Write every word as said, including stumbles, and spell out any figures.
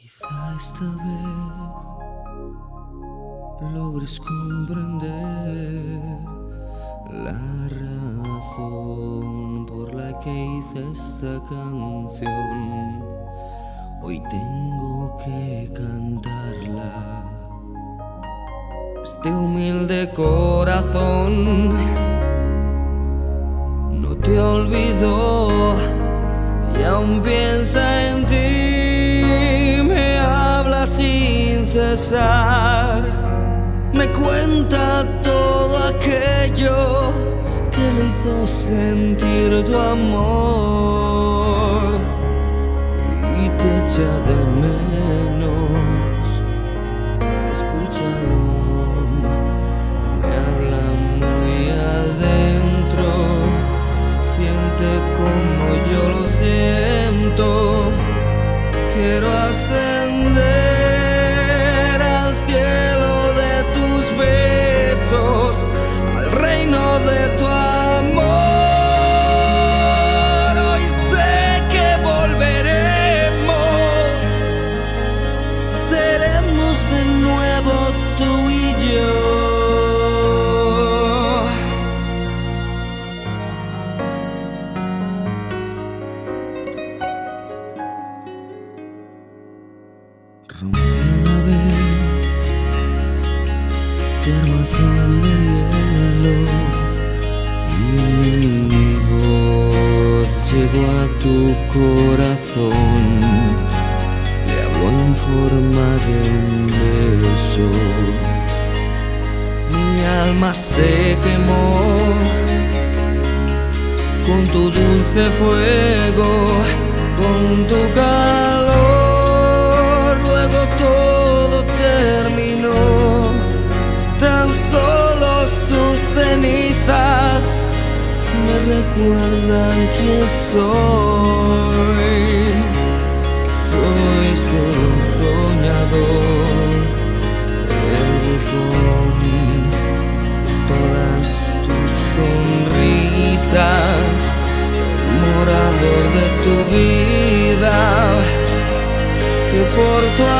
Quizá esta vez logres comprender la razón por la que hice esta canción. Hoy tengo que cantarla. Este humilde corazón no te olvidó y aún piensa en ti. Me habla sin cesar, me cuenta todo aquello que le hizo sentir tu amor y te echa de menos. Escúchalo, me habla muy adentro, siente como yo lo siento. Quiero ascender al cielo de tus besos, al reino de tu amor. Hoy sé que volveremos, seremos de nuevo tú y yo. Rompí una vez tu armazón de hielo y mi voz llegó a tu corazón, le habló en forma de un beso. Mi alma se quemó con tu dulce fuego, con tu calor. Todo terminó, tan solo sus cenizas me recuerdan quién soy. Soy solo un soñador, el bufón, todas tus sonrisas, el morador de tu vida, que por tu